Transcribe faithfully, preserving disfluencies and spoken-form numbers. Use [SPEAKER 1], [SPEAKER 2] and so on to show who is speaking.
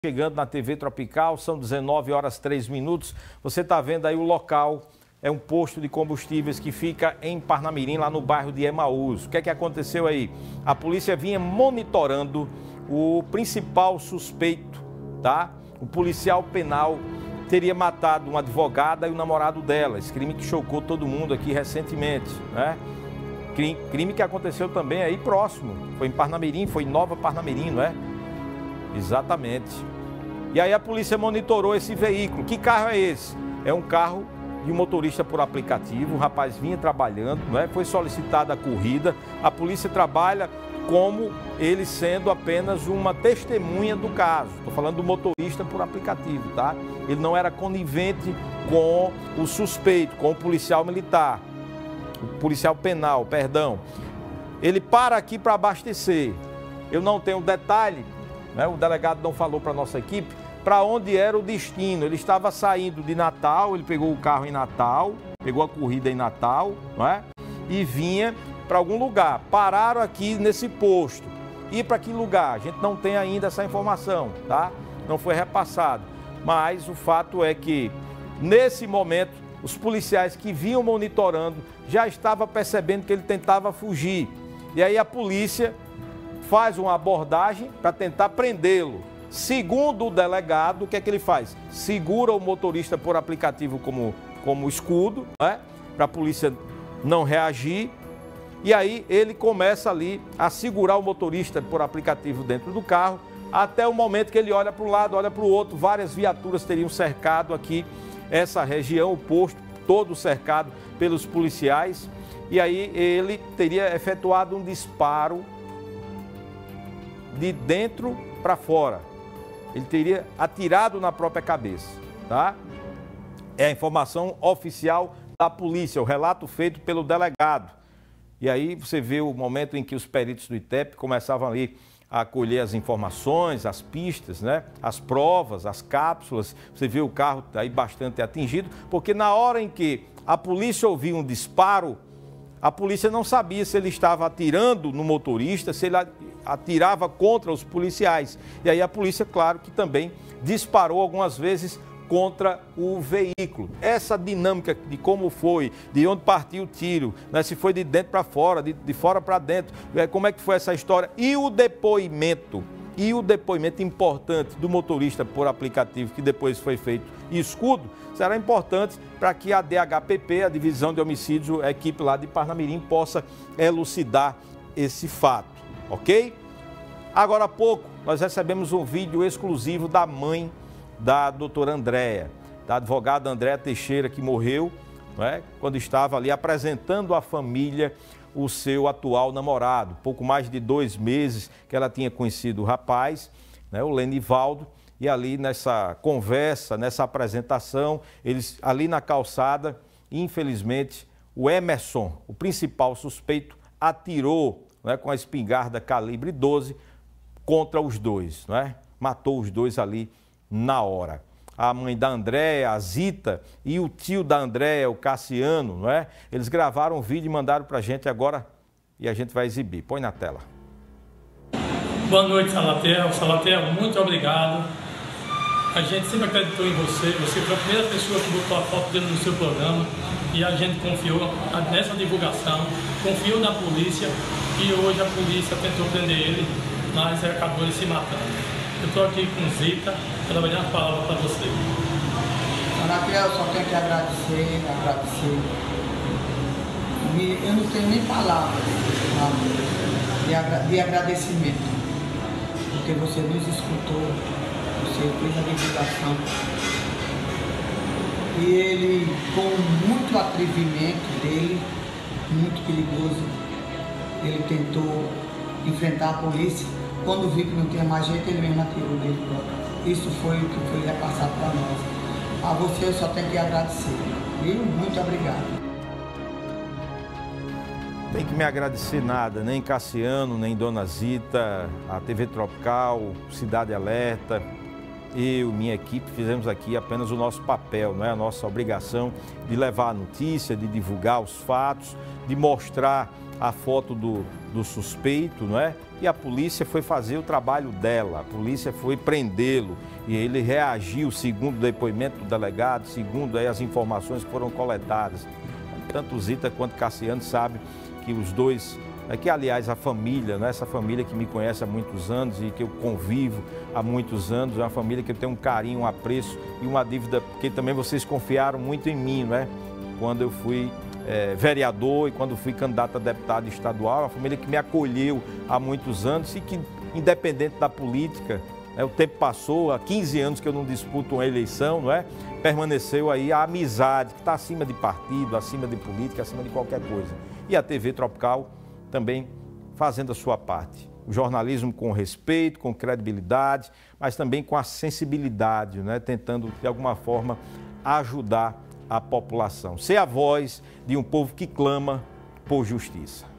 [SPEAKER 1] Chegando na T V Tropical, são dezenove horas e três minutos. Você está vendo aí o local, é um posto de combustíveis que fica em Parnamirim, lá no bairro de Emaús. O que é que aconteceu aí? A polícia vinha monitorando o principal suspeito, tá? O policial penal teria matado uma advogada e o namorado dela. Esse crime que chocou todo mundo aqui recentemente, né? Crime que aconteceu também aí próximo. Foi em Parnamirim, foi em Nova Parnamirim, não é? Exatamente. E aí a polícia monitorou esse veículo. Que carro é esse? É um carro de um motorista por aplicativo. O rapaz vinha trabalhando, não é? Foi solicitada a corrida. A polícia trabalha como ele sendo apenas uma testemunha do caso. Estou falando do motorista por aplicativo, tá? Ele não era conivente com o suspeito, com o policial militar, o policial penal, perdão. Ele para aqui para abastecer. Eu não tenho detalhe, né? O delegado não falou para a nossa equipe para onde era o destino. Ele estava saindo de Natal, ele pegou o carro em Natal, pegou a corrida em Natal, não é? E vinha para algum lugar. Pararam aqui nesse posto. E para que lugar? A gente não tem ainda essa informação, tá? Não foi repassado. Mas o fato é que, nesse momento, os policiais que vinham monitorando já estavam percebendo que ele tentava fugir. E aí a polícia faz uma abordagem para tentar prendê-lo. Segundo o delegado, o que é que ele faz? Segura o motorista por aplicativo como, como escudo, né? Para a polícia não reagir. E aí ele começa ali a segurar o motorista por aplicativo dentro do carro, até o momento que ele olha para um lado, olha para o outro. Várias viaturas teriam cercado aqui essa região, o posto todo cercado pelos policiais. E aí ele teria efetuado um disparo de dentro para fora. Ele teria atirado na própria cabeça, tá? É a informação oficial da polícia, o relato feito pelo delegado. E aí você vê o momento em que os peritos do I T E P começavam ali a colher as informações, as pistas, né? As provas, as cápsulas. Você vê o carro aí bastante atingido, porque na hora em que a polícia ouviu um disparo, a polícia não sabia se ele estava atirando no motorista, se ele atirava contra os policiais. E aí a polícia, claro, que também disparou algumas vezes contra o veículo. Essa dinâmica de como foi, de onde partiu o tiro, né? Se foi de dentro para fora, de, de fora para dentro, como é que foi essa história? E o depoimento, e o depoimento importante do motorista por aplicativo, que depois foi feito escudo, será importante para que a D H P P, a Divisão de Homicídios, a equipe lá de Parnamirim, possa elucidar esse fato, ok? Agora há pouco, nós recebemos um vídeo exclusivo da mãe da doutora Andréa, da advogada Andréa Teixeira, que morreu, não é? Quando estava ali apresentando à família o seu atual namorado. Pouco mais de dois meses que ela tinha conhecido o rapaz, né, o Lenivaldo, e ali nessa conversa, nessa apresentação, eles ali na calçada, infelizmente, o Emerson, o principal suspeito, atirou, né, com a espingarda calibre doze contra os dois, não é? Matou os dois ali na hora. A mãe da Andréa, a Zita, e o tio da Andréa, o Cassiano, não é? Eles gravaram um vídeo e mandaram pra gente agora e a gente vai exibir. Põe na tela.
[SPEAKER 2] Boa noite, Salaterra. Salaterra, muito obrigado. A gente sempre acreditou em você. Você foi a primeira pessoa que botou a foto dele no seu programa e a gente confiou nessa divulgação, confiou na polícia e hoje a polícia tentou prender ele, mas acabou ele se matando. Eu estou aqui com Zita, ela vai dar uma palavra para você.
[SPEAKER 3] Salaterra, eu só tenho que agradecer, agradecer. Eu não tenho nem palavras de, agra de agradecimento, porque você nos escutou, você fez a divulgação. E ele, com muito atrevimento dele, muito perigoso, ele tentou enfrentar a polícia. Quando viu que não tinha mais jeito, ele mesmo atirou dele próprio. Isso foi o que foi repassado para nós. A você eu só tenho que agradecer. Viu? Muito obrigado.
[SPEAKER 1] Tem que me agradecer nada, nem Cassiano, nem Dona Zita, a T V Tropical, Cidade Alerta. Eu, minha equipe, fizemos aqui apenas o nosso papel, não é? A nossa obrigação de levar a notícia, de divulgar os fatos, de mostrar a foto do, do suspeito, não é? E a polícia foi fazer o trabalho dela, a polícia foi prendê-lo e ele reagiu segundo o depoimento do delegado, segundo aí as informações que foram coletadas. Tanto Zita quanto Cassiano sabem que os dois, é que aliás a família, né? Essa família que me conhece há muitos anos e que eu convivo há muitos anos, é uma família que eu tenho um carinho, um apreço e uma dívida, porque também vocês confiaram muito em mim, não é? Quando eu fui é, vereador e quando fui candidato a deputado estadual, uma família que me acolheu há muitos anos e que, independente da política, né, o tempo passou, há quinze anos que eu não disputo uma eleição, não é? Permaneceu aí a amizade, que está acima de partido, acima de política, acima de qualquer coisa. E a T V Tropical também fazendo a sua parte. O jornalismo com respeito, com credibilidade, mas também com a sensibilidade, né? Tentando, de alguma forma, ajudar a população. Ser a voz de um povo que clama por justiça.